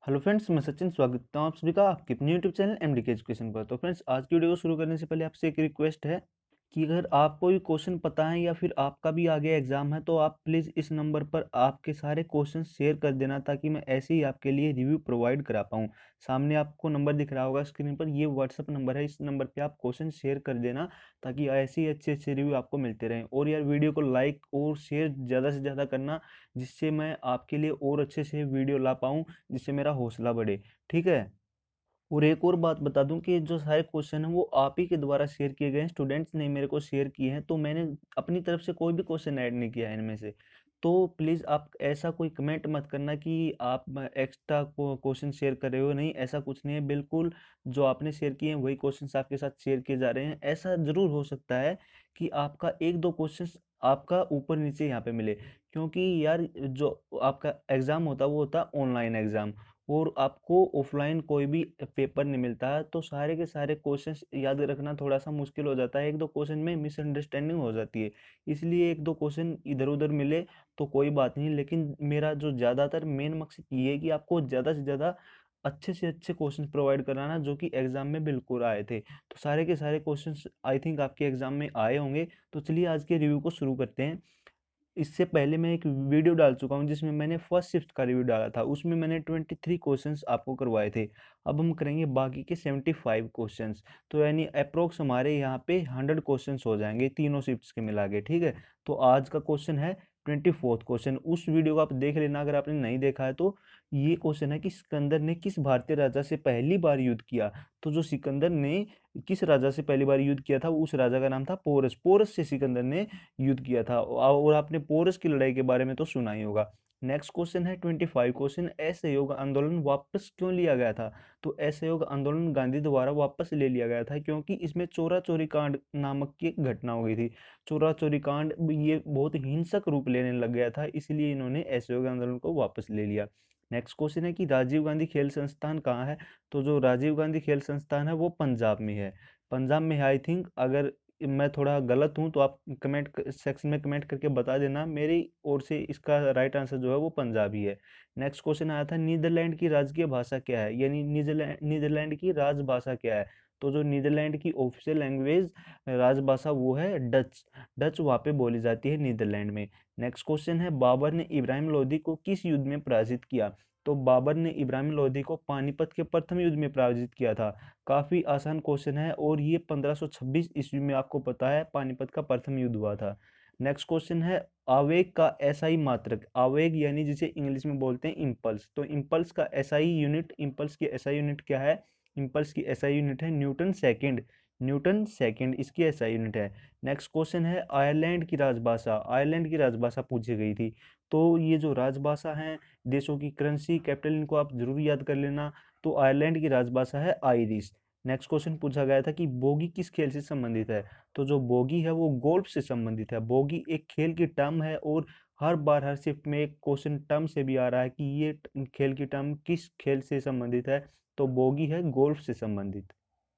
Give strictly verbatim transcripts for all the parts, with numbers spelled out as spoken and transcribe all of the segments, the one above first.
Hello friends, मैं सचिन स्वागत करता हूँ आप सभी का आपके अपने यूट्यूब चैनल एमडीके एजुकेशन पर। तो फ्रेंड्स, आज की वीडियो को शुरू करने से पहले आपसे एक रिक्वेस्ट है कि अगर आपको भी क्वेश्चन पता है या फिर आपका भी आगे एग्जाम है तो आप प्लीज़ इस नंबर पर आपके सारे क्वेश्चन शेयर कर देना, ताकि मैं ऐसे ही आपके लिए रिव्यू प्रोवाइड करा पाऊँ। सामने आपको नंबर दिख रहा होगा स्क्रीन पर, ये व्हाट्सअप नंबर है। इस नंबर पे आप क्वेश्चन शेयर कर देना, ताकि ऐसे ही अच्छे अच्छे रिव्यू आपको मिलते रहें। और यार, वीडियो को लाइक और शेयर ज़्यादा से ज़्यादा करना, जिससे मैं आपके लिए और अच्छे से वीडियो ला पाऊँ, जिससे मेरा हौसला बढ़े। ठीक है। और एक और बात बता दूं कि जो सारे क्वेश्चन हैं वो आप ही के द्वारा शेयर किए गए हैं, स्टूडेंट्स ने मेरे को शेयर किए हैं, तो मैंने अपनी तरफ से कोई भी क्वेश्चन ऐड नहीं किया है इनमें से। तो प्लीज़ आप ऐसा कोई कमेंट मत करना कि आप एक्स्ट्रा क्वेश्चन शेयर कर रहे हो। नहीं, ऐसा कुछ नहीं है, बिल्कुल जो आपने शेयर किए हैं वही क्वेश्चन आपके साथ शेयर किए जा रहे हैं। ऐसा ज़रूर हो सकता है कि आपका एक दो क्वेश्चन आपका ऊपर नीचे यहाँ पे मिले, क्योंकि यार जो आपका एग्ज़ाम होता है वो होता है ऑनलाइन एग्ज़ाम, और आपको ऑफलाइन कोई भी पेपर नहीं मिलता है। तो सारे के सारे क्वेश्चंस याद रखना थोड़ा सा मुश्किल हो जाता है, एक दो क्वेश्चन में मिसअंडरस्टैंडिंग हो जाती है। इसलिए एक दो क्वेश्चन इधर उधर मिले तो कोई बात नहीं, लेकिन मेरा जो ज़्यादातर मेन मकसद ये है कि आपको ज़्यादा से ज़्यादा अच्छे से अच्छे क्वेश्चन प्रोवाइड कराना, जो कि एग्जाम में बिल्कुल आए थे। तो सारे के सारे क्वेश्चंस आई थिंक आपके एग्जाम में आए होंगे। तो चलिए आज के रिव्यू को शुरू करते हैं। इससे पहले मैं एक वीडियो डाल चुका हूँ जिसमें मैंने फर्स्ट शिफ्ट का रिव्यू डाला था, उसमें मैंने ट्वेंटी थ्री क्वेश्चंस आपको करवाए थे। अब हम करेंगे बाकी के सेवेंटी फाइव क्वेश्चंस, तो यानी अप्रोक्स हमारे यहाँ पे हंड्रेड क्वेश्चंस हो जाएंगे तीनों शिफ्ट्स के मिला के। ठीक है। तो आज का क्वेश्चन है ट्वेंटी फोर्थ क्वेश्चन। उस वीडियो को आप देख लेना अगर आपने नहीं देखा है तो। ये क्वेश्चन है कि सिकंदर ने किस भारतीय राजा से पहली बार युद्ध किया। तो जो सिकंदर ने किस राजा से पहली बार युद्ध किया था, उस राजा का नाम था पोरस। पोरस से सिकंदर ने युद्ध किया था, और आपने पोरस की लड़ाई के बारे में तो सुना ही होगा। नेक्स्ट क्वेश्चन है ट्वेंटी फाइव क्वेश्चन, असहयोग आंदोलन वापस क्यों लिया गया था। तो असहयोग आंदोलन गांधी द्वारा वापस ले लिया गया था क्योंकि इसमें चोरा चोरी कांड नामक की एक घटना हो गई थी। चोरा चोरी कांड ये बहुत हिंसक रूप लेने लग गया था, इसलिए इन्होंने असहयोग आंदोलन को वापस ले लिया। नेक्स्ट क्वेश्चन है कि राजीव गांधी खेल संस्थान कहाँ है। तो जो राजीव गांधी खेल संस्थान है वो पंजाब में है। पंजाब में है आई थिंक। अगर मैं थोड़ा गलत हूँ तो आप कमेंट सेक्शन में कमेंट करके बता देना। मेरी ओर से इसका राइट आंसर जो है वो पंजाबी है। नेक्स्ट क्वेश्चन आया था नीदरलैंड की राजकीय भाषा क्या है, यानी नीदरलैंड नीदरलैंड की राजभाषा क्या है। तो जो नीदरलैंड की ऑफिशियल लैंग्वेज राजभाषा वो है डच। डच वहाँ पे बोली जाती है नीदरलैंड में। नेक्स्ट क्वेश्चन है बाबर ने इब्राहिम लोदी को किस युद्ध में पराजित किया। तो बाबर ने इब्राहिम लोदी को पानीपत के प्रथम युद्ध में पराजित किया था। काफ़ी आसान क्वेश्चन है, और ये पंद्रह सौ छब्बीस ईस्वी में आपको पता है पानीपत का प्रथम युद्ध हुआ था। नेक्स्ट क्वेश्चन है आवेग का एसआई मात्रक। आवेग यानी जिसे इंग्लिश में बोलते हैं इम्पल्स, तो इम्पल्स का एसआई यूनिट, इम्पल्स की एसआई यूनिट क्या है। इम्पल्स की एसआई यूनिट है न्यूटन सेकंड। न्यूटन सेकंड इसकी एसआई यूनिट है। नेक्स्ट क्वेश्चन है आयरलैंड की राजभाषा। आयरलैंड की राजभाषा पूछी गई थी। तो ये जो राजभाषा है, देशों की करेंसी, कैपिटल, इनको आप जरूर याद कर लेना। तो आयरलैंड की राजभाषा है आयरिश। नेक्स्ट क्वेश्चन पूछा गया था कि बोगी किस खेल से संबंधित है। तो जो बोगी है वो गोल्फ से संबंधित है। बोगी एक खेल की टर्म है, और हर बार हर शिफ्ट में एक क्वेश्चन टर्म से भी आ रहा है कि ये ट- खेल की टर्म किस खेल से संबंधित है। तो बोगी है गोल्फ से संबंधित।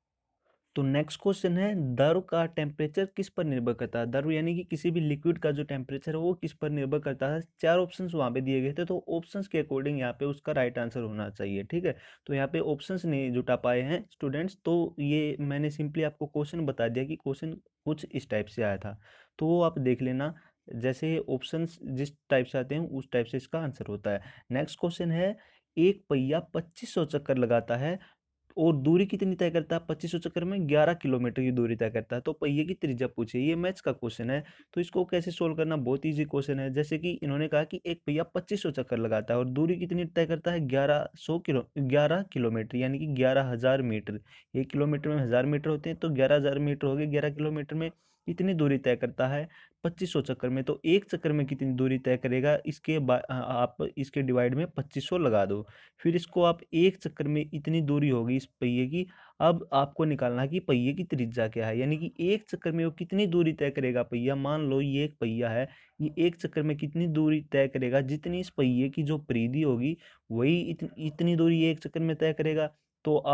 तो नेक्स्ट क्वेश्चन है द्रव का टेम्परेचर किस पर निर्भर करता है। द्रव यानी कि किसी भी लिक्विड का जो टेम्परेचर है वो किस पर निर्भर करता है। चार ऑप्शंस वहाँ पे दिए गए थे, तो ऑप्शंस के अकॉर्डिंग यहाँ पे उसका राइट आंसर होना चाहिए। ठीक है। तो यहाँ पे ऑप्शंस नहीं जुटा पाए हैं स्टूडेंट्स, तो ये मैंने सिंपली आपको क्वेश्चन बता दिया कि क्वेश्चन कुछ इस टाइप से आया था, तो वो आप देख लेना। जैसे ऑप्शंस जिस टाइप से आते हैं उस टाइप से इसका आंसर होता है। नेक्स्ट क्वेश्चन है एक पहिया पच्चीस सौ चक्कर लगाता है और दूरी कितनी तय करता है। पच्चीस सौ चक्कर में ग्यारह किलोमीटर की दूरी तय करता है। तो पहिए की त्रिज्या पूछी है, ये मैथ्स का क्वेश्चन है। तो इसको कैसे सोल्व करना, बहुत इजी क्वेश्चन है। जैसे कि इन्होंने कहा कि एक पहिया पच्चीस सौ चक्कर लगाता है और दूरी कितनी तय करता है, ग्यारह सौ किलो ग्यारह किलोमीटर, यानी कि ग्यारह हजार मीटर। एक किलोमीटर में हजार मीटर होते हैं, तो ग्यारह हजार मीटर हो गए। ग्यारह किलोमीटर में कितनी दूरी तय करता है, पच्चीस सौ चक्कर में। तो एक चक्कर में कितनी दूरी तय करेगा, इसके बा- आ- आप इसके डिवाइड में पच्चीस सौ लगा दो। फिर इसको आप एक चक्कर में इतनी दूरी होगी इस पहिए की। अब आपको निकालना है कि पहिए की त्रिज्या क्या है, यानी कि एक चक्कर में वो कितनी दूरी तय करेगा पहिया। मान लो ये एक पहिया है, ये एक चक्कर में कितनी दूरी तय करेगा, जितनी इस पहिए की जो परिधि होगी वही इतनी इतनी दूरी ये एक चक्कर में तय करेगा। तो आप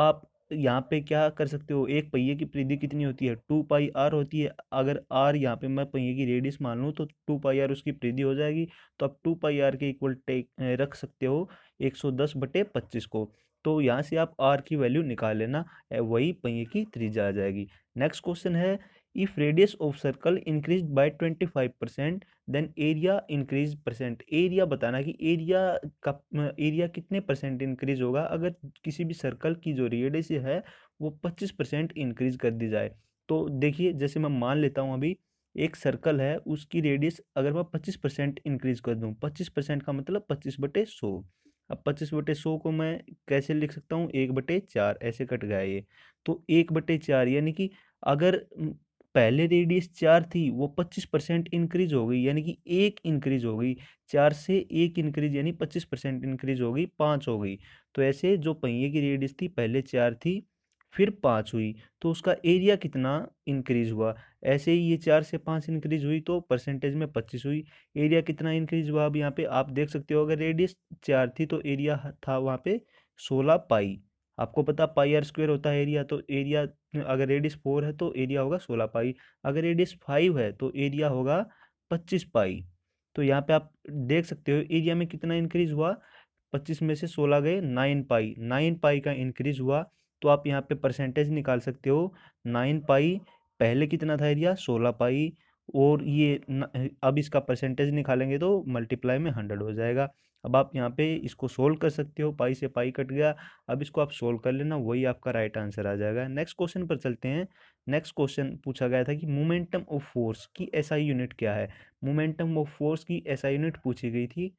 यहाँ पे क्या कर सकते हो, एक पहिए की परिधि कितनी होती है, टू पाई आर होती है। अगर आर यहाँ पे मैं पहिए की रेडियस मान लूँ तो टू पाई आर उसकी परिधि हो जाएगी। तो आप टू पाई आर के इक्वल टेक रख सकते हो एक सौ दस बटे पच्चीस को। तो यहाँ से आप आर की वैल्यू निकाल लेना, ए, वही पहिए की त्रिज्या आ जाएगी। नेक्स्ट क्वेश्चन है, if radius of circle increase by twenty five percent then area increase percent. Area बताना कि एरिया का एरिया कितने परसेंट इंक्रीज होगा अगर किसी भी सर्कल की जो रेडियस है वो पच्चीस परसेंट इंक्रीज कर दी जाए। तो देखिए, जैसे मैं मान लेता हूँ अभी एक सर्कल है, उसकी रेडियस अगर मैं पच्चीस परसेंट इंक्रीज कर दूँ, पच्चीस परसेंट का मतलब पच्चीस बटे सौ। अब पच्चीस बटे सौ को मैं कैसे लिख सकता हूँ, एक बटे चार, ऐसे कट गया ये। तो एक बटे चार यानी कि अगर म, पहले रेडियस चार थी वो पच्चीस परसेंट इंक्रीज हो गई, यानी कि एक इंक्रीज हो गई। चार से एक इंक्रीज यानी पच्चीस परसेंट इंक्रीज हो गई, पाँच हो गई। तो ऐसे जो पहिए की रेडियस थी पहले चार थी फिर पाँच हुई, तो उसका एरिया कितना इंक्रीज हुआ। ऐसे ही ये चार से पाँच इंक्रीज हुई तो परसेंटेज में पच्चीस हुई। एरिया कितना इंक्रीज हुआ, अब यहाँ पे आप देख सकते हो, अगर रेडियस चार थी तो एरिया था वहाँ पे सोलह पाई। आपको पता पाई आर स्क्वायर होता है एरिया, तो एरिया अगर रेडियस फोर है तो एरिया होगा सोलह पाई। अगर रेडियस फाइव है तो एरिया होगा पच्चीस पाई। तो यहाँ पे आप देख सकते हो एरिया में कितना इंक्रीज हुआ, पच्चीस में से सोलह गए, नाइन पाई, नाइन पाई का इंक्रीज हुआ। तो आप यहाँ पे परसेंटेज निकाल सकते हो, नाइन पाई पहले कितना था एरिया, सोलह पाई, और ये न, अब इसका परसेंटेज निकालेंगे तो मल्टीप्लाई में हंड्रेड हो जाएगा। अब आप यहाँ पे इसको सोल्व कर सकते हो, पाई से पाई कट गया। अब इसको आप सोल्व कर लेना, वही आपका राइट आंसर आ जाएगा। नेक्स्ट क्वेश्चन पर चलते हैं। नेक्स्ट क्वेश्चन पूछा गया था कि मोमेंटम ऑफ फोर्स की एसआई यूनिट क्या है। मोमेंटम ऑफ फोर्स की एसआई यूनिट पूछी गई थी।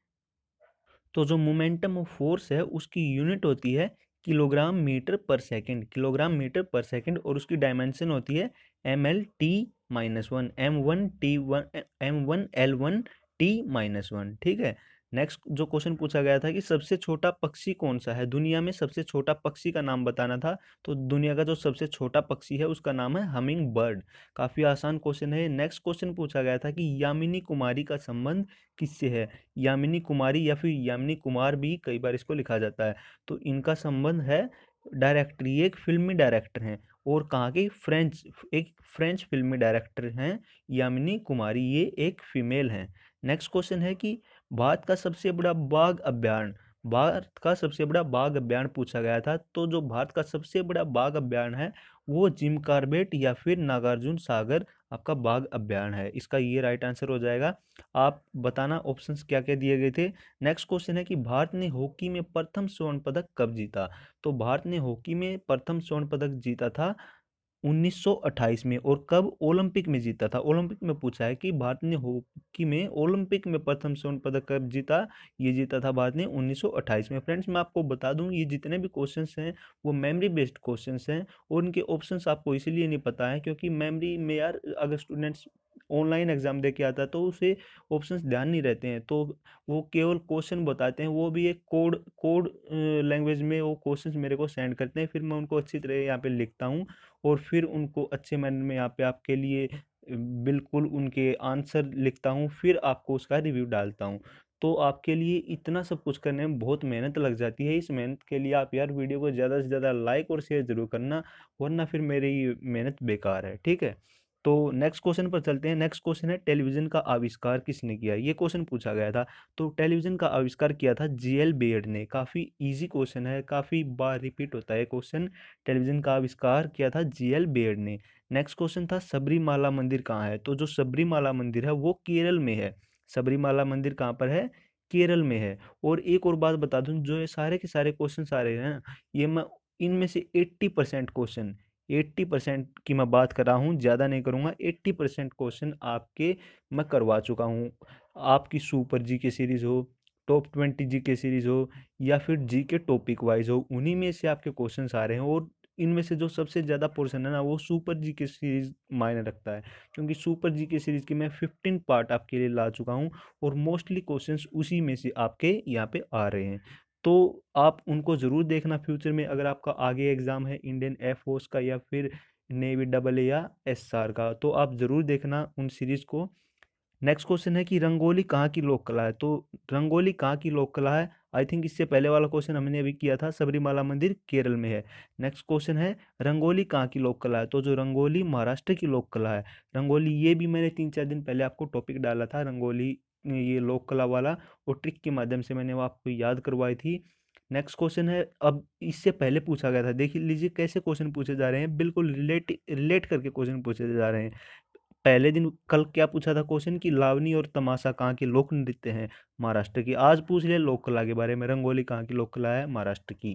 तो जो मोमेंटम ऑफ फोर्स है उसकी यूनिट होती है kilogram metre per second, kilogram metre per second, और उसकी डायमेंशन होती है M L T minus one, M one T one, M one L one T minus one. ठीक है। नेक्स्ट जो क्वेश्चन पूछा गया था कि सबसे छोटा पक्षी कौन सा है, दुनिया में सबसे छोटा पक्षी का नाम बताना था। तो दुनिया का जो सबसे छोटा पक्षी है उसका नाम है हमिंग बर्ड। काफ़ी आसान क्वेश्चन है। नेक्स्ट क्वेश्चन पूछा गया था कि यामिनी कुमारी का संबंध किससे है। यामिनी कुमारी या फिर यामिनी कुमार भी कई बार इसको लिखा जाता है। तो इनका संबंध है डायरेक्टर, ये एक फिल्मी डायरेक्टर हैं, और कहाँ के, फ्रेंच, एक फ्रेंच फिल्मी डायरेक्टर हैं यामिनी कुमारी, ये एक फीमेल हैं। नेक्स्ट क्वेश्चन है कि भारत का सबसे बड़ा बाघ अभ्यारण्य, भारत का सबसे बड़ा बाघ अभ्यारण्य पूछा गया था। तो जो भारत का सबसे बड़ा बाघ अभ्यारण्य है वो जिम कॉर्बेट या फिर नागार्जुन सागर आपका बाघ अभ्यारण्य है। इसका ये राइट आंसर हो जाएगा। आप बताना ऑप्शंस क्या क्या दिए गए थे। नेक्स्ट क्वेश्चन है कि भारत ने हॉकी में प्रथम स्वर्ण पदक कब जीता। तो भारत ने हॉकी में प्रथम स्वर्ण पदक जीता था उन्नीस सौ अट्ठाईस में, और कब, ओलंपिक में जीता था। ओलंपिक में पूछा है कि भारत ने हॉकी में ओलंपिक में प्रथम स्वर्ण पदक कब जीता। ये जीता था भारत ने उन्नीस सौ अट्ठाईस में। फ्रेंड्स मैं आपको बता दूं ये जितने भी क्वेश्चंस हैं वो मेमोरी बेस्ड क्वेश्चंस हैं, और उनके ऑप्शंस आपको इसीलिए नहीं पता है क्योंकि मेमोरी में यार अगर स्टूडेंट्स ऑनलाइन एग्जाम दे के आता है तो उसे ऑप्शंस ध्यान नहीं रहते हैं, तो वो केवल क्वेश्चन बताते हैं, वो भी एक कोड कोड लैंग्वेज में वो क्वेश्चंस मेरे को सेंड करते हैं, फिर मैं उनको अच्छी तरह यहाँ पे लिखता हूँ, और फिर उनको अच्छे मैनर में यहाँ पे आपके लिए बिल्कुल उनके आंसर लिखता हूँ, फिर आपको उसका रिव्यू डालता हूँ। तो आपके लिए इतना सब कुछ करने में बहुत मेहनत लग जाती है। इस मेहनत के लिए आप यार वीडियो को ज़्यादा से ज़्यादा लाइक और शेयर जरूर करना, वरना फिर मेरी मेहनत बेकार है। ठीक है। तो नेक्स्ट क्वेश्चन पर चलते हैं। नेक्स्ट क्वेश्चन है टेलीविजन का आविष्कार किसने किया, ये क्वेश्चन पूछा गया था। तो टेलीविजन का आविष्कार किया था जी एल बेयर्ड ने। काफ़ी इजी क्वेश्चन है, काफ़ी बार रिपीट होता है क्वेश्चन। टेलीविजन का आविष्कार किया था जी एल बेयर्ड ने। नेक्स्ट क्वेश्चन था सबरीमाला मंदिर कहाँ है। तो जो सबरीमाला मंदिर है वो केरल में है। सबरीमाला मंदिर कहाँ पर है, केरल में है। और एक और बात बता दूं, जो ये सारे के सारे क्वेश्चन सारे हैं ना, ये मैं इनमें से eighty percent question, eighty percent की मैं बात कर रहा हूँ, ज़्यादा नहीं करूँगा, एट्टी परसेंट क्वेश्चन आपके मैं करवा चुका हूँ। आपकी सुपर जी के सीरीज़ हो, टॉप ट्वेंटी जी के सीरीज़ हो, या फिर जी के टॉपिक वाइज हो, उन्हीं में से आपके क्वेश्चन आ रहे हैं। और इनमें से जो सबसे ज़्यादा पोर्शन है ना वो सुपर जी के सीरीज़ मायने रखता है, क्योंकि सुपर जी के सीरीज़ की मैं फिफ्टीन पार्ट आपके लिए ला चुका हूँ, और मोस्टली क्वेश्चंस उसी में से आपके यहाँ पे आ रहे हैं। तो आप उनको ज़रूर देखना फ्यूचर में, अगर आपका आगे एग्ज़ाम है इंडियन एयरफोर्स का या फिर नेवी डबल ए या एस आर का, तो आप ज़रूर देखना उन सीरीज़ को। नेक्स्ट क्वेश्चन है कि रंगोली कहाँ की लोक कला है। तो रंगोली कहाँ की लोक कला है, आई थिंक इससे पहले वाला क्वेश्चन हमने अभी किया था, सबरीमाला मंदिर केरल में है। नेक्स्ट क्वेश्चन है रंगोली कहाँ की लोक कला है, तो जो रंगोली महाराष्ट्र की लोक कला है। रंगोली ये भी मैंने तीन चार दिन पहले आपको टॉपिक डाला था रंगोली, ये लोक कला वाला, और ट्रिक के माध्यम से मैंने वो आपको याद करवाई थी। नेक्स्ट क्वेश्चन है, अब इससे पहले पूछा गया था, देख लीजिए कैसे क्वेश्चन पूछे जा रहे हैं, बिल्कुल रिलेट रिलेट करके क्वेश्चन पूछे जा रहे हैं। पहले दिन कल क्या पूछा था क्वेश्चन कि लावनी और तमाशा कहाँ के लोक नृत्य हैं, महाराष्ट्र की। आज पूछ लिया लोक कला के बारे में, रंगोली कहाँ की लोक कला है, महाराष्ट्र की।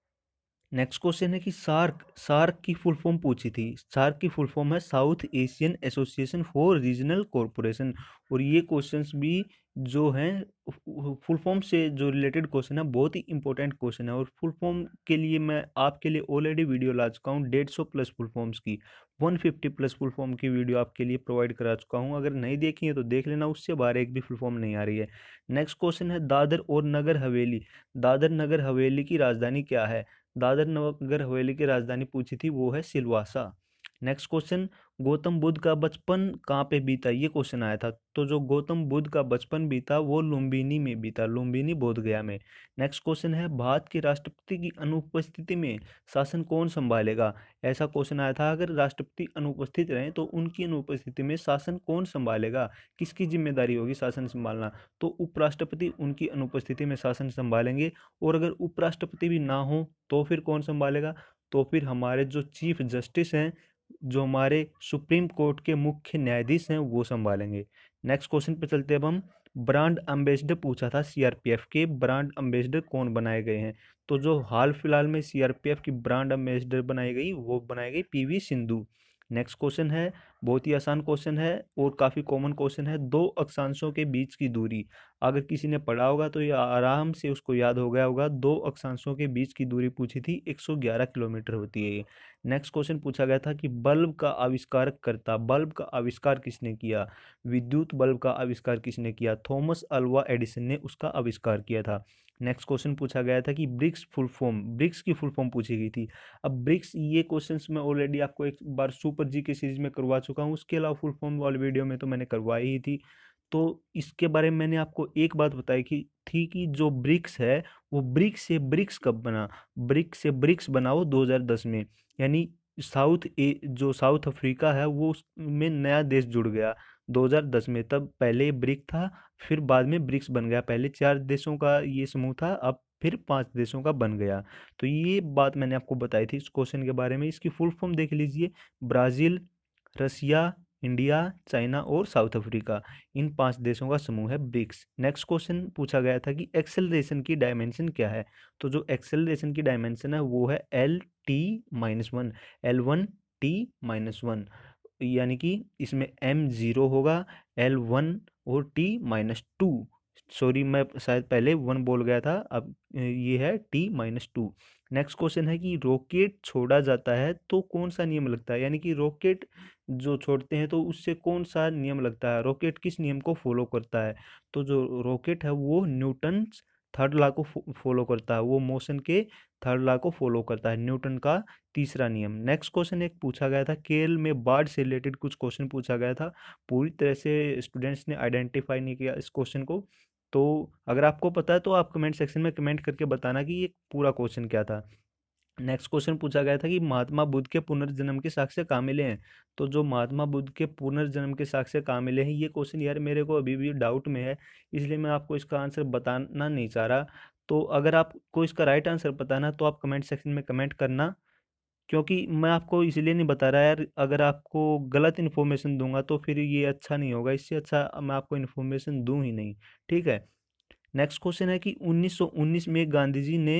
नेक्स्ट क्वेश्चन है कि सार्क सार्क की फुल फॉर्म पूछी थी। सार्क की फुल फॉर्म है South Asian Association for Regional Corporation. और ये क्वेश्चंस भी जो हैं फुल फॉर्म से जो रिलेटेड क्वेश्चन है, बहुत ही इंपॉर्टेंट क्वेश्चन है। और फुल फॉर्म के लिए मैं आपके लिए ऑलरेडी वीडियो ला चुका हूँ, डेढ़ सौ प्लस फुल फॉर्म्स की, one fifty plus full form की वीडियो आपके लिए प्रोवाइड करा चुका हूँ। अगर नहीं देखी है तो देख लेना, उससे बाहर एक भी फुल फॉर्म नहीं आ रही है। नेक्स्ट क्वेश्चन है दादर और नगर हवेली। दादर नगर हवेली की राजधानी क्या है। दादर नगर हवेली की राजधानी पूछी थी, वो है सिलवासा। नेक्स्ट क्वेश्चन, गौतम बुद्ध का बचपन कहाँ पे बीता, ये क्वेश्चन आया था। तो जो गौतम बुद्ध का बचपन बीता वो लुम्बिनी में बीता, लुम्बिनी बोध गया में। नेक्स्ट क्वेश्चन है भारत के राष्ट्रपति की अनुपस्थिति में शासन कौन संभालेगा। ऐसा क्वेश्चन आया था, अगर राष्ट्रपति अनुपस्थित रहें तो उनकी अनुपस्थिति में शासन कौन संभालेगा, किसकी जिम्मेदारी होगी शासन संभालना। तो उपराष्ट्रपति उनकी अनुपस्थिति में शासन संभालेंगे। और अगर उपराष्ट्रपति भी ना हो तो फिर कौन संभालेगा, तो फिर हमारे जो चीफ जस्टिस हैं, जो हमारे सुप्रीम कोर्ट के मुख्य न्यायाधीश हैं, वो संभालेंगे। नेक्स्ट क्वेश्चन पे चलते हैं अब हम। ब्रांड एम्बेसडर पूछा था सीआरपीएफ के, ब्रांड एम्बेसडर कौन बनाए गए हैं। तो जो हाल फिलहाल में सीआरपीएफ की ब्रांड एम्बेसडर बनाई गई वो बनाई गई पीवी सिंधु। नेक्स्ट क्वेश्चन है, बहुत ही आसान क्वेश्चन है और काफ़ी कॉमन क्वेश्चन है, दो अक्षांशों के बीच की दूरी। अगर किसी ने पढ़ा होगा तो ये आराम से उसको याद हो गया होगा, दो अक्षांशों के बीच की दूरी पूछी थी, एक सौ ग्यारह किलोमीटर होती है ये। नेक्स्ट क्वेश्चन पूछा गया था कि बल्ब का आविष्कार करता, बल्ब का आविष्कार किसने किया, विद्युत बल्ब का आविष्कार किसने किया, थॉमस अल्वा एडिसन ने उसका आविष्कार किया था। नेक्स्ट क्वेश्चन पूछा गया था कि ब्रिक्स फुल फॉर्म, ब्रिक्स की फुल फॉर्म पूछी गई थी। अब ब्रिक्स ये क्वेश्चंस मैं ऑलरेडी आपको एक बार सुपर जी के सीरीज में करवा चुका हूँ, उसके अलावा फुल फॉर्म वाली वीडियो में तो मैंने करवाई ही थी। तो इसके बारे में मैंने आपको एक बात बताई कि थी कि जो ब्रिक्स है वो ब्रिक्स से ब्रिक्स कब बना, ब्रिक्स से ब्रिक्स बना वो दो हज़ार दस में। यानी साउथ ए जो साउथ अफ्रीका है वो में नया देश जुड़ गया दो हज़ार दस में। तब पहले ब्रिक था, फिर बाद में ब्रिक्स बन गया। पहले चार देशों का ये समूह था, अब फिर पांच देशों का बन गया। तो ये बात मैंने आपको बताई थी इस क्वेश्चन के बारे में। इसकी फुल फॉर्म देख लीजिए, ब्राज़ील, रसिया, इंडिया, चाइना और साउथ अफ्रीका, इन पांच देशों का समूह है ब्रिक्स। नेक्स्ट क्वेश्चन पूछा गया था कि एक्सेलरेशन की डायमेंशन क्या है। तो जो एक्सेलरेशन की डायमेंशन है वो है L T minus one, L one T minus one. यानी कि इसमें एम जीरो होगा, एल वन और टी माइनस टू। सॉरी मैं शायद पहले वन बोल गया था, अब ये है T minus two. Next question है कि रॉकेट छोड़ा जाता है तो कौन सा नियम लगता है। यानी कि रॉकेट जो छोड़ते हैं तो उससे कौन सा नियम लगता है, रॉकेट किस नियम को फॉलो करता है। तो जो रॉकेट है वो न्यूटन थर्ड लॉ को फॉलो करता है, वो मोशन के थर्ड लॉ को फॉलो करता है, न्यूटन का तीसरा नियम। नेक्स्ट क्वेश्चन एक पूछा गया था, केरल में बाढ़ से रिलेटेड कुछ क्वेश्चन पूछा गया था, पूरी तरह से स्टूडेंट्स ने आइडेंटिफाई नहीं किया इस क्वेश्चन को। तो अगर आपको पता है तो आप कमेंट सेक्शन में कमेंट करके बताना कि ये पूरा क्वेश्चन क्या था। नेक्स्ट क्वेश्चन पूछा गया था कि महात्मा बुद्ध के पुनर्जन्म के साक्ष्य कहाँ मिले हैं। तो जो महात्मा बुद्ध के पुनर्जन्म के साक्ष्य कहाँ मिले हैं, ये क्वेश्चन यार मेरे को अभी भी डाउट में है, इसलिए मैं आपको इसका आंसर बताना नहीं चाह रहा। तो अगर आपको इसका राइट आंसर पता है ना तो आप कमेंट सेक्शन में कमेंट करना, क्योंकि मैं आपको इसलिए नहीं बता रहा यार, अगर आपको गलत इन्फॉर्मेशन दूंगा तो फिर ये अच्छा नहीं होगा, इससे अच्छा मैं आपको इन्फॉर्मेशन दूं ही नहीं। ठीक है। नेक्स्ट क्वेश्चन है कि उन्नीस सौ उन्नीस में गांधी जी ने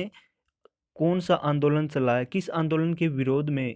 कौन सा आंदोलन चलाया, किस आंदोलन के विरोध में,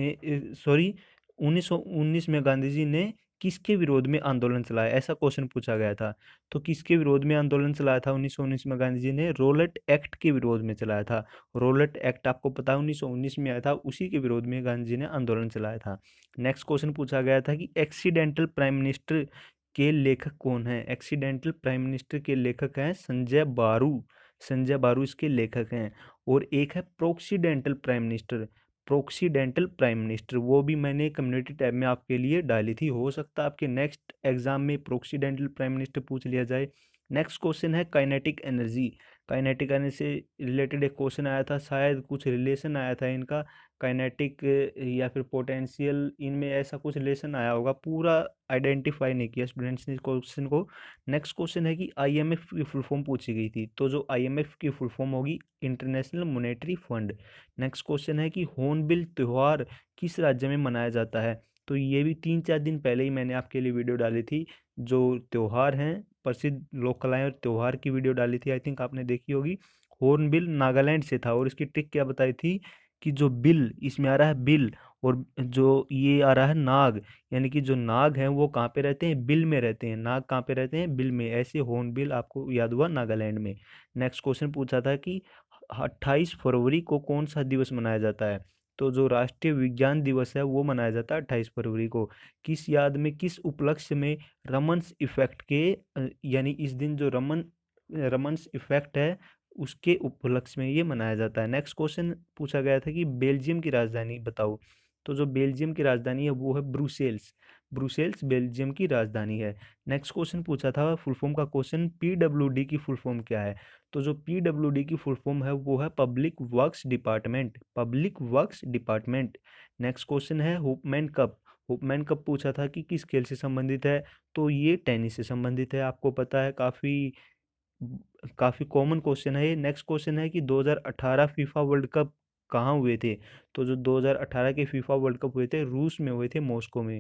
सॉरी उन्नीस सौ उन्नीस में गांधी जी ने किसके विरोध में आंदोलन चलाया, ऐसा क्वेश्चन पूछा गया था। तो किसके विरोध में आंदोलन चलाया था उन्नीस सौ उन्नीस में गांधी जी ने, रोलेट एक्ट के विरोध में चलाया था। रोलेट एक्ट आपको पता है उन्नीस सौ उन्नीस में आया था, उसी के विरोध में गांधी जी ने आंदोलन चलाया था। नेक्स्ट क्वेश्चन पूछा गया था कि एक्सीडेंटल प्राइम मिनिस्टर के लेखक कौन है। एक्सीडेंटल प्राइम मिनिस्टर के लेखक हैं संजय बारू, संजय बारू इसके लेखक हैं। और एक है presidential prime minister, presidential prime minister वो भी मैंने कम्युनिटी टैब में आपके लिए डाली थी, हो सकता है आपके नेक्स्ट एग्जाम में प्रोक्सीडेंटल प्राइम मिनिस्टर पूछ लिया जाए। नेक्स्ट क्वेश्चन है काइनेटिक एनर्जी, काइनेटिक एनर्जी से रिलेटेड एक क्वेश्चन आया था, शायद कुछ रिलेशन आया था इनका, काइनेटिक या फिर पोटेंशियल, इनमें ऐसा कुछ रिलेशन आया होगा, पूरा आइडेंटिफाई नहीं किया स्टूडेंट्स ने इस क्वेश्चन को। नेक्स्ट क्वेश्चन है कि आईएमएफ की फुल फॉर्म पूछी गई थी, तो जो आईएमएफ की फुल फॉर्म होगी International Monetary Fund. Next question है कि हॉर्नबिल त्योहार किस राज्य में मनाया जाता है, तो ये भी तीन चार दिन पहले ही मैंने आपके लिए वीडियो डाली थी, जो त्योहार हैं प्रसिद्ध लोक कलाएं और त्योहार की वीडियो डाली थी, आई थिंक आपने देखी होगी। हॉर्नबिल नागालैंड से था, और इसकी ट्रिक क्या बताई थी कि जो बिल इसमें आ रहा है बिल, और जो ये आ रहा है नाग, यानी कि जो नाग हैं वो कहाँ पे रहते हैं, बिल में रहते हैं, नाग कहाँ पे रहते हैं, बिल में, ऐसे हॉर्नबिल आपको याद हुआ नागालैंड में। नेक्स्ट क्वेश्चन पूछा था कि अट्ठाईस फरवरी को कौन सा दिवस मनाया जाता है, तो जो राष्ट्रीय विज्ञान दिवस है वो मनाया जाता है अट्ठाईस फरवरी को। किस याद में, किस उपलक्ष्य में रमन्स इफेक्ट के अ, यानी इस दिन जो रमन रमन्स इफेक्ट है उसके उपलक्ष्य में ये मनाया जाता है। नेक्स्ट क्वेश्चन पूछा गया था कि बेल्जियम की राजधानी बताओ, तो जो बेल्जियम की राजधानी है वो है ब्रुसेल्स। ब्रुसेल्स बेल्जियम की राजधानी है। नेक्स्ट क्वेश्चन पूछा था फुल फॉर्म का क्वेश्चन, पीडब्ल्यूडी की फुल फॉर्म क्या है, तो जो पीडब्ल्यूडी की फुल फॉर्म है वो है public works department, public works department. Next question है हुपमैन कप। हुपमैन कप पूछा था कि किस खेल से संबंधित है, तो ये टेनिस से संबंधित है, आपको पता है, काफ़ी काफ़ी कॉमन क्वेश्चन है ये। नेक्स्ट क्वेश्चन है कि दो हज़ार अठारह फीफा वर्ल्ड कप कहाँ हुए थे, तो जो दो हज़ार अठारह के फीफा वर्ल्ड कप हुए थे रूस में हुए थे, मॉस्को में।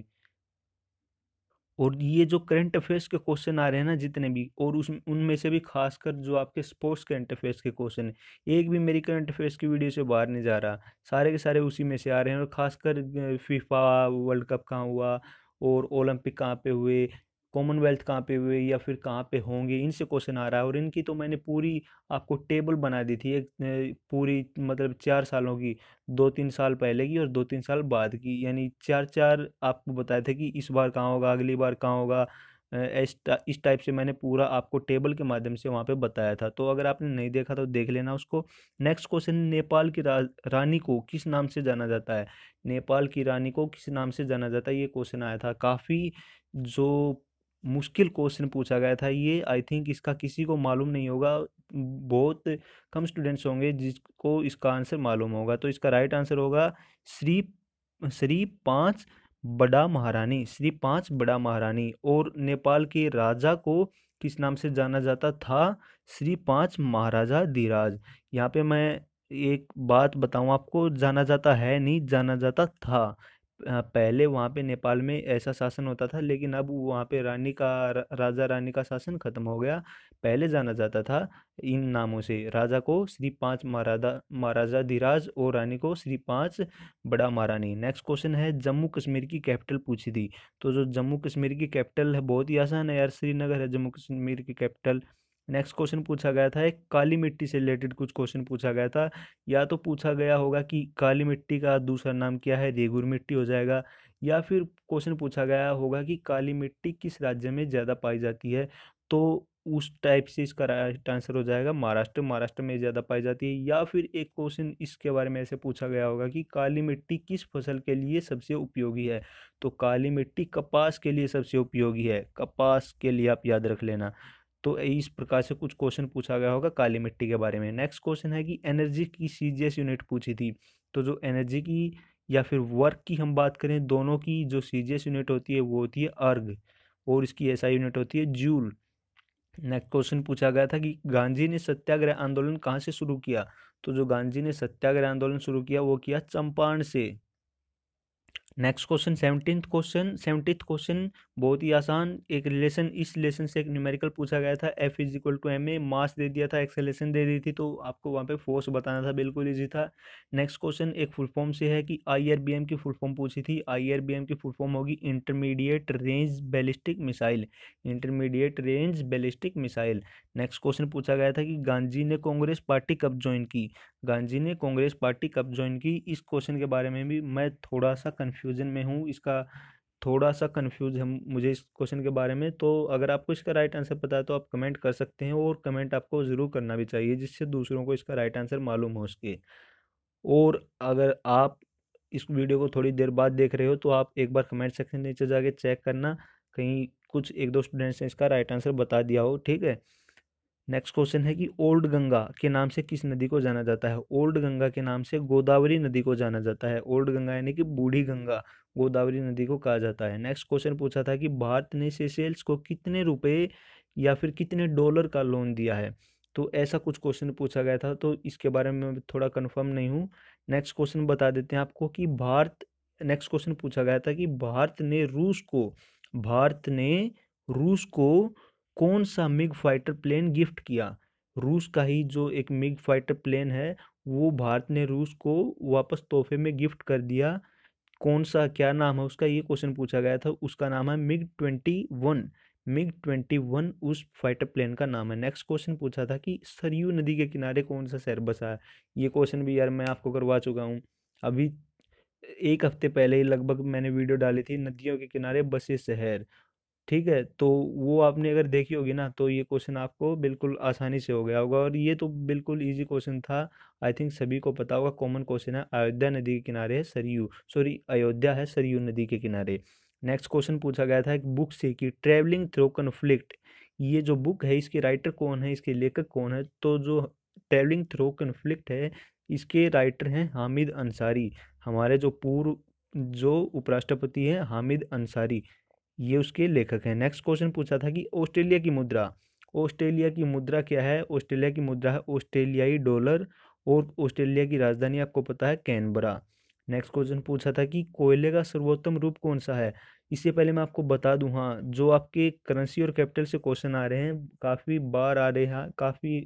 और ये जो करंट अफेयर्स के क्वेश्चन आ रहे हैं ना जितने भी, और उस उनमें से भी खासकर जो आपके स्पोर्ट्स करंट अफेयर्स के क्वेश्चन है, एक भी मेरी करंट अफेयर्स की वीडियो से बाहर नहीं जा रहा, सारे के सारे उसी में से आ रहे हैं। और खासकर फीफा वर्ल्ड कप कहाँ हुआ, और ओलंपिक कहाँ पे हुए, कॉमनवेल्थ कहाँ पे हुए, या फिर कहाँ पे होंगे, इनसे क्वेश्चन आ रहा है। और इनकी तो मैंने पूरी आपको टेबल बना दी थी एक अ, पूरी, मतलब चार सालों की, दो तीन साल पहले की और दो तीन साल बाद की, यानी चार चार आपको बताए थे कि इस बार कहाँ होगा, अगली बार कहाँ होगा। अ, इस टा- इस टाइप से मैंने पूरा आपको टेबल के माध्यम से वहाँ पे बताया था, तो अगर आपने नहीं देखा तो देख लेना उसको। नेक्स्ट क्वेश्चन, नेपाल की रा, रानी को किस नाम से जाना जाता है, नेपाल की रानी को किस नाम से जाना जाता है, ये क्वेश्चन आया था। काफ़ी जो मुश्किल क्वेश्चन पूछा गया था ये, आई थिंक इसका किसी को मालूम नहीं होगा, बहुत कम स्टूडेंट्स होंगे जिसको इसका आंसर मालूम होगा। तो इसका राइट आंसर होगा श्री श्री पांच बड़ा महारानी, श्री पांच बड़ा महारानी। और नेपाल के राजा को किस नाम से जाना जाता था, श्री पांच महाराजा धीराज। यहाँ पे मैं एक बात बताऊं आपको, जाना जाता है नहीं, जाना जाता था। अ, पहले वहाँ पे नेपाल में ऐसा शासन होता था, लेकिन अब वहाँ पे रानी का रा- राजा रानी का शासन खत्म हो गया। पहले जाना जाता था इन नामों से, राजा को श्री पांच महाराजा महाराजा धीराज, और रानी को श्री पांच बड़ा महारानी। नेक्स्ट क्वेश्चन है, जम्मू कश्मीर की कैपिटल पूछी थी, तो जो जम्मू कश्मीर की कैपिटल है, बहुत ही आसान है यार, श्रीनगर है जम्मू कश्मीर की कैपिटल। नेक्स्ट क्वेश्चन पूछा गया था, एक काली मिट्टी से रिलेटेड कुछ क्वेश्चन पूछा गया था, या तो पूछा गया होगा कि काली मिट्टी का दूसरा नाम क्या है, रेगुर मिट्टी हो जाएगा, या फिर क्वेश्चन पूछा गया होगा कि काली मिट्टी किस राज्य में ज़्यादा पाई जाती है, तो उस टाइप से इसका राइट आंसर हो जाएगा महाराष्ट्र, महाराष्ट्र में ज़्यादा पाई जाती है। या फिर एक क्वेश्चन इसके बारे में ऐसे पूछा गया होगा कि काली मिट्टी किस फसल के लिए सबसे उपयोगी है, तो काली मिट्टी कपास के लिए सबसे उपयोगी है, कपास के लिए आप याद रख लेना। तो इस प्रकार से कुछ क्वेश्चन पूछा गया होगा काली मिट्टी के बारे में। नेक्स्ट क्वेश्चन है कि एनर्जी की सीजीएस यूनिट पूछी थी, तो जो एनर्जी की या फिर वर्क की हम बात करें, दोनों की जो सीजीएस यूनिट होती है वो होती है अर्ग, और इसकी एसआई यूनिट होती है जूल। नेक्स्ट क्वेश्चन पूछा गया था कि गांधी ने सत्याग्रह आंदोलन कहाँ से शुरू किया, तो जो गांधी ने सत्याग्रह आंदोलन शुरू किया वो किया चंपारण से। Next question, seventeenth question, seventeenth question बहुत ही आसान, एक रिलेशन, इस रिलेशन से एक न्यूमेरिकल पूछा गया था, F is equal to M A, mass दे दिया था, एक्सेलेरेशन दे दी थी, तो आपको वहाँ पे फोर्स बताना था, बिल्कुल इजी था। नेक्स्ट क्वेश्चन एक फुल फॉर्म से है कि आई आर बी एम की फुल फॉर्म पूछी थी, आई आर बी एम की फुल फॉर्म होगी intermediate range ballistic missile, intermediate range ballistic missile. Next question पूछा गया था कि गांधी ने कांग्रेस पार्टी कब ज्वाइन की, गांधी ने कांग्रेस पार्टी कब ज्वाइन की, इस क्वेश्चन के बारे में भी मैं थोड़ा सा कन्फ्यूजन में हूँ, इसका थोड़ा सा कन्फ्यूज है मुझे इस क्वेश्चन के बारे में। तो अगर आपको इसका राइट आंसर पता है तो आप कमेंट कर सकते हैं, और कमेंट आपको ज़रूर करना भी चाहिए जिससे दूसरों को इसका राइट आंसर मालूम हो सके। और अगर आप इस वीडियो को थोड़ी देर बाद देख रहे हो तो आप एक बार कमेंट सेक्शन नीचे जाके चेक करना, कहीं कुछ एक दो स्टूडेंट्स ने इसका राइट आंसर बता दिया हो, ठीक है। नेक्स्ट क्वेश्चन है कि ओल्ड गंगा के नाम से किस नदी को जाना जाता है? ओल्ड गंगा के नाम से गोदावरी नदी को जाना जाता है। ओल्ड गंगा यानी कि बूढ़ी गंगा, गोदावरी नदी को कहा जाता है। नेक्स्ट क्वेश्चन पूछा था कि भारत ने सेशेल्स को कितने रुपए या फिर कितने डॉलर का लोन दिया है? तो ऐसा कुछ क्वेश्चन पूछा गया था, तो इसके बारे में मैं थोड़ा कंफर्म नहीं हूँ। नेक्स्ट क्वेश्चन बता देते हैं आपको कि भारत नेक्स्ट क्वेश्चन पूछा गया था कि भारत ने रूस को भारत ने रूस को कौन सा मिग फाइटर प्लेन गिफ्ट किया? रूस का ही जो एक मिग फाइटर प्लेन है, वो भारत ने रूस को वापस तोहफे में गिफ्ट कर दिया। कौन सा, क्या नाम है उसका, ये क्वेश्चन पूछा गया था। उसका नाम है MiG twenty one. MiG twenty one उस फाइटर प्लेन का नाम है। नेक्स्ट क्वेश्चन पूछा था कि सरयू नदी के किनारे कौन सा शहर बसा है? ये क्वेश्चन भी यार मैं आपको करवा चुका हूँ। अभी एक हफ्ते पहले ही लगभग मैंने वीडियो डाली थी, नदियों के किनारे बसे शहर। ठीक है, तो वो आपने अगर देखी होगी ना, तो ये क्वेश्चन आपको बिल्कुल आसानी से हो गया होगा, और ये तो बिल्कुल इजी क्वेश्चन था। आई थिंक सभी को पता होगा, कॉमन क्वेश्चन है। अयोध्या नदी के किनारे है सरयू, सॉरी अयोध्या है सरयू नदी के किनारे। नेक्स्ट क्वेश्चन पूछा गया था एक बुक से कि ट्रेवलिंग थ्रू कन्फ्लिक्ट, ये जो बुक है इसके राइटर कौन है, इसके लेखक कौन है? तो जो ट्रेवलिंग थ्रू कन्फ्लिक्ट है, इसके राइटर हैं हामिद अंसारी। हमारे जो पूर्व जो उपराष्ट्रपति हैं हामिद अंसारी, ये उसके लेखक हैं। नेक्स्ट क्वेश्चन पूछा था कि ऑस्ट्रेलिया की मुद्रा ऑस्ट्रेलिया की मुद्रा क्या है? ऑस्ट्रेलिया की मुद्रा है ऑस्ट्रेलियाई डॉलर, और ऑस्ट्रेलिया की राजधानी आपको पता है कैनबरा। नेक्स्ट क्वेश्चन पूछा था कि कोयले का सर्वोत्तम रूप कौन सा है? इससे पहले मैं आपको बता दूं, हाँ, जो आपके करेंसी और कैपिटल से क्वेश्चन आ रहे हैं, काफ़ी बार आ रहे हैं, काफ़ी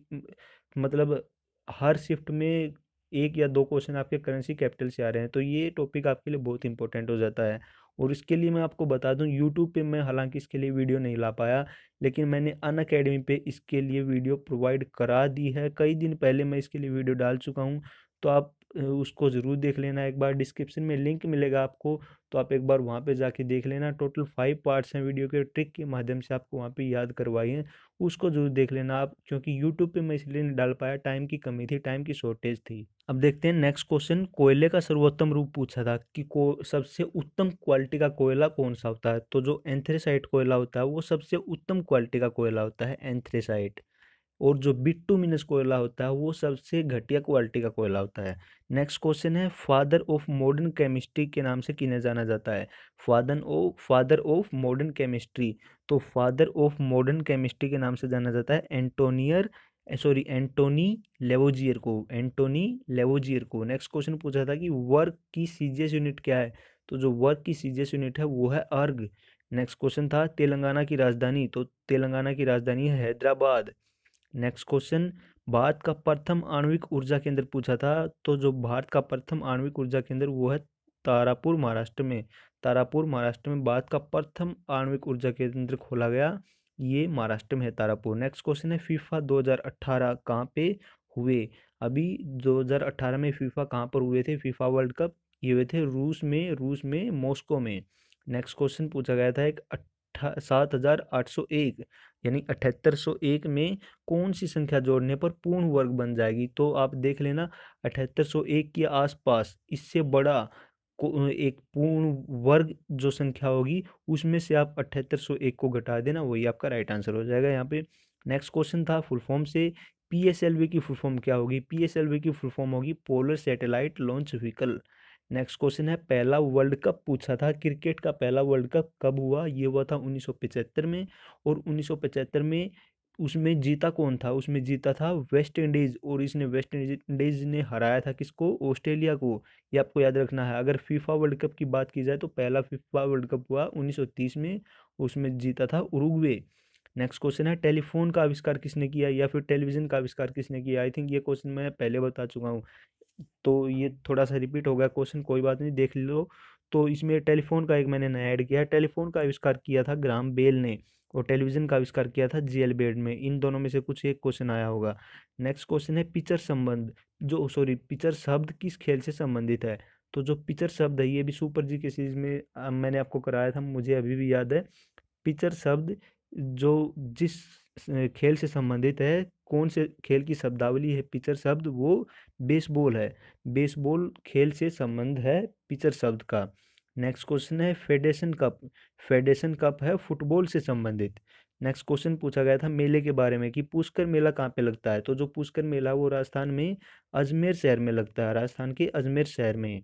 मतलब हर शिफ्ट में एक या दो क्वेश्चन आपके करेंसी कैपिटल से आ रहे हैं, तो ये टॉपिक आपके लिए बहुत इंपॉर्टेंट हो जाता है। और इसके लिए मैं आपको बता दूं, यूट्यूब पे मैं हालांकि इसके लिए वीडियो नहीं ला पाया, लेकिन मैंने अन अकेडमी पे इसके लिए वीडियो प्रोवाइड करा दी है। कई दिन पहले मैं इसके लिए वीडियो डाल चुका हूं, तो आप अ, उसको ज़रूर देख लेना एक बार। डिस्क्रिप्शन में लिंक मिलेगा आपको, तो आप एक बार वहाँ पे जाके देख लेना। टोटल फाइव पार्ट्स हैं वीडियो के, ट्रिक के माध्यम से आपको वहाँ पे याद करवाई हैं, उसको ज़रूर देख लेना आप, क्योंकि यूट्यूब पे मैं इसलिए नहीं डाल पाया, टाइम की कमी थी, टाइम की शॉर्टेज थी। अब देखते हैं नेक्स्ट क्वेश्चन। कोयले का सर्वोत्तम रूप पूछा था कि को सबसे उत्तम क्वालिटी का कोयला कौन सा होता है? तो जो एंथ्रेसाइट कोयला होता है वो सबसे उत्तम क्वालिटी का कोयला होता है, एंथ्रेसाइट। और जो बिट्टूमिनस कोयला होता है वो सबसे घटिया क्वालिटी का कोयला होता है। नेक्स्ट क्वेश्चन है फादर ऑफ मॉडर्न केमिस्ट्री के नाम से किन्हें जाना जाता है? Father of father of modern chemistry, तो फादर ऑफ मॉडर्न केमिस्ट्री के नाम से जाना जाता है एंटोनियर सॉरी एंटोनी लेवोजियर को एंटोनी लेवोजियर को। नेक्स्ट क्वेश्चन पूछा था कि वर्क की सीजीएस यूनिट क्या है? तो जो वर्क की सीजीएस यूनिट है वो है अर्ग। नेक्स्ट क्वेश्चन था तेलंगाना की राजधानी, तो तेलंगाना की राजधानी है हैदराबाद। नेक्स्ट क्वेश्चन भारत का प्रथम आणविक ऊर्जा केंद्र पूछा था, तो जो भारत का प्रथम आणविक ऊर्जा केंद्र वो है तारापुर महाराष्ट्र में। तारापुर महाराष्ट्र में भारत का प्रथम आणविक ऊर्जा केंद्र खोला गया, ये महाराष्ट्र में है तारापुर। नेक्स्ट क्वेश्चन है फीफा दो हज़ार अठारह कहाँ पे हुए? अभी दो हज़ार अठारह में फीफा कहाँ पर हुए थे? फीफा वर्ल्ड कप ये हुए थे रूस में रूस में मॉस्को में। नेक्स्ट क्वेश्चन पूछा गया था एक अट्ठा सात हजार आठ सौ एक यानी अठहत्तर सौ एक में कौन सी संख्या जोड़ने पर पूर्ण वर्ग बन जाएगी? तो आप देख लेना, अठहत्तर सौ एक के आसपास इससे बड़ा को एक पूर्ण वर्ग जो संख्या होगी, उसमें से आप अठहत्तर सौ एक को घटा देना, वही आपका राइट आंसर हो जाएगा यहाँ पे। नेक्स्ट क्वेश्चन था फुल फॉर्म से पीएसएलवी की फुल फॉर्म क्या होगी? पीएसएलवी की फुल फॉर्म होगी polar satellite launch vehicle. Next question है पहला वर्ल्ड कप पूछा था, क्रिकेट का पहला वर्ल्ड कप कब हुआ? ये हुआ था उन्नीस सौ पचहत्तर में, और उन्नीस सौ पचहत्तर में उसमें जीता कौन था? उसमें जीता था वेस्ट इंडीज, और इसने वेस्ट इंडीज ने हराया था किसको? ऑस्ट्रेलिया को। ये आपको याद रखना है। अगर फीफा वर्ल्ड कप की बात की जाए तो पहला फीफा वर्ल्ड कप हुआ उन्नीस सौ तीस में, उसमें जीता था उरुग्वे। नेक्स्ट क्वेश्चन है टेलीफोन का आविष्कार किसने किया, या फिर टेलीविजन का आविष्कार किसने किया? आई थिंक ये क्वेश्चन मैं पहले बता चुका हूँ, तो ये थोड़ा सा रिपीट हो गया क्वेश्चन, कोई बात नहीं, देख लो। तो इसमें टेलीफोन का एक मैंने नया ऐड किया है। टेलीफोन का आविष्कार किया था ग्राम बेल ने, और टेलीविजन का आविष्कार किया था जीएल बेड में। इन दोनों में से कुछ एक क्वेश्चन आया होगा। नेक्स्ट क्वेश्चन है पिचर संबंध जो सॉरी पिचर शब्द किस खेल से संबंधित है? तो जो पिचर शब्द है ये भी सुपर जी के सीरीज में अ, मैंने आपको कराया था, मुझे अभी भी याद है। पिचर शब्द जो जिस अ, खेल से संबंधित है, कौन से खेल की शब्दावली है पिचर शब्द? वो बेसबॉल है। बेसबॉल खेल से संबंध है पिचर शब्द का। नेक्स्ट क्वेश्चन है फेडरेशन कप फेडरेशन कप है फुटबॉल से संबंधित। नेक्स्ट क्वेश्चन पूछा गया था मेले के बारे में कि पुष्कर मेला कहाँ पे लगता है, तो जो पुष्कर मेला वो राजस्थान में अजमेर शहर में लगता है, राजस्थान के अजमेर शहर में।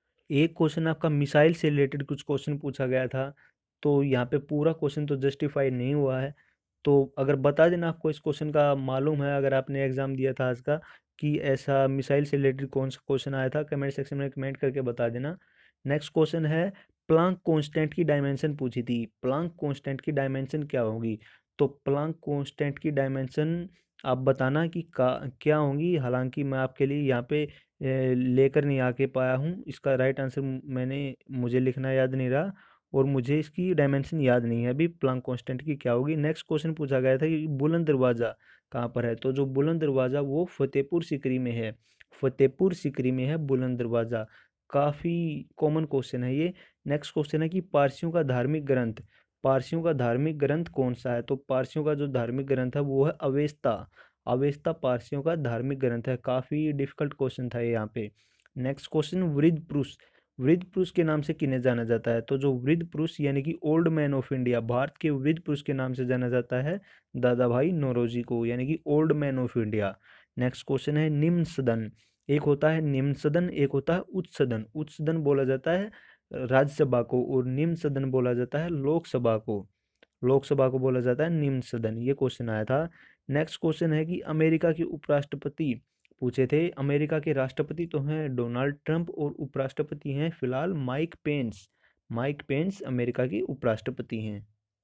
एक क्वेश्चन आपका मिसाइल से रिलेटेड कुछ क्वेश्चन पूछा गया था, तो यहाँ पे पूरा क्वेश्चन तो जस्टिफाई नहीं हुआ है। तो अगर बता देना आपको इस क्वेश्चन का मालूम है, अगर आपने एग्जाम दिया था आज का, कि ऐसा मिसाइल से रिलेटेड कौन सा क्वेश्चन आया था, कमेंट सेक्शन में कमेंट करके बता देना। नेक्स्ट क्वेश्चन है प्लांक कांस्टेंट की डायमेंशन पूछी थी, प्लांक कांस्टेंट की डायमेंशन क्या होगी, तो प्लांक कांस्टेंट की डायमेंशन आप बताना कि का क्या होंगी। हालांकि मैं आपके लिए यहाँ पे ए, लेकर नहीं आके पाया हूँ, इसका राइट आंसर मैंने मुझे लिखना याद नहीं रहा, और मुझे इसकी डायमेंशन याद नहीं है अभी प्लांक कांस्टेंट की क्या होगी। नेक्स्ट क्वेश्चन पूछा गया था कि बुलंद दरवाज़ा कहाँ पर है, तो जो बुलंद दरवाज़ा वो फतेहपुर सीकरी में है, फतेहपुर सीकरी में है बुलंद दरवाज़ा। काफ़ी कॉमन क्वेश्चन है ये। नेक्स्ट क्वेश्चन है कि पारसियों का धार्मिक ग्रंथ, पारसियों का धार्मिक ग्रंथ कौन सा है, तो पारसियों का जो धार्मिक ग्रंथ है वो है अवेस्ता, अवेस्ता पारसियों का धार्मिक ग्रंथ है। काफ़ी डिफिकल्ट क्वेश्चन था ये यहाँ पे। नेक्स्ट क्वेश्चन वृद्ध पुरुष, वृद्ध पुरुष के नाम से किन्हें जाना जाता है, तो जो वृद्ध पुरुष यानी कि old man of India, Bharat के वृद्ध पुरुष के नाम से जाना जाता है दादा भाई नौरोजी को, यानी कि old man of India. Next question है निम्न सदन, एक होता है निम्न सदन, एक होता है उच्च सदन। उच्च सदन बोला जाता है राज्यसभा को, और निम्न सदन बोला जाता है लोकसभा को, लोकसभा को बोला जाता है निम्न सदन। ये क्वेश्चन आया था। नेक्स्ट क्वेश्चन है कि अमेरिका के उपराष्ट्रपति पूछे थे, अमेरिका के राष्ट्रपति तो हैं डोनाल्ड ट्रंप, और उपराष्ट्रपति हैं फिलहाल Mike Pence, Mike Pence America के उपराष्ट्रपति हैं।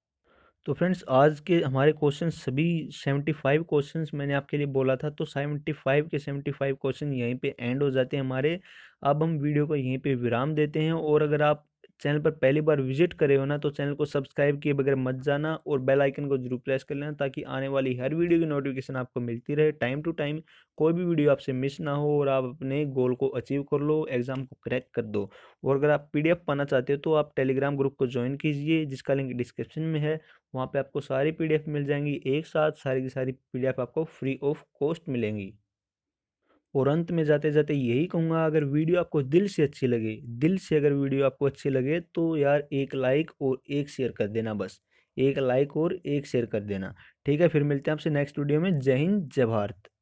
तो फ्रेंड्स आज के हमारे क्वेश्चन सभी पचहत्तर क्वेश्चंस मैंने आपके लिए बोला था, तो पचहत्तर के पचहत्तर क्वेश्चन यहीं पे एंड हो जाते हैं हमारे। अब हम वीडियो को यहीं पे विराम देते हैं, और अगर आप चैनल पर पहली बार विजिट करे हो ना, तो चैनल को सब्सक्राइब किए बगैर मत जाना, और बेल आइकन को जरूर प्रेस कर लेना, ताकि आने वाली हर वीडियो की नोटिफिकेशन आपको मिलती रहे टाइम टू टाइम, कोई भी वीडियो आपसे मिस ना हो, और आप अपने गोल को अचीव कर लो, एग्जाम को क्रैक कर दो। और अगर आप पीडीएफ पाना चाहते हो तो आप टेलीग्राम ग्रुप को ज्वाइन कीजिए, जिसका लिंक डिस्क्रिप्शन में है। वहाँ पे आपको सारी पीडीएफ मिल जाएंगी एक साथ, सारी की सारी पीडीएफ आपको फ्री ऑफ कॉस्ट मिलेंगी। और अंत में जाते जाते यही कहूँगा, अगर वीडियो आपको दिल से अच्छी लगे, दिल से अगर वीडियो आपको अच्छी लगे, तो यार एक लाइक और एक शेयर कर देना, बस एक लाइक और एक शेयर कर देना। ठीक है, फिर मिलते हैं आपसे नेक्स्ट वीडियो में। जय हिंद, जय भारत।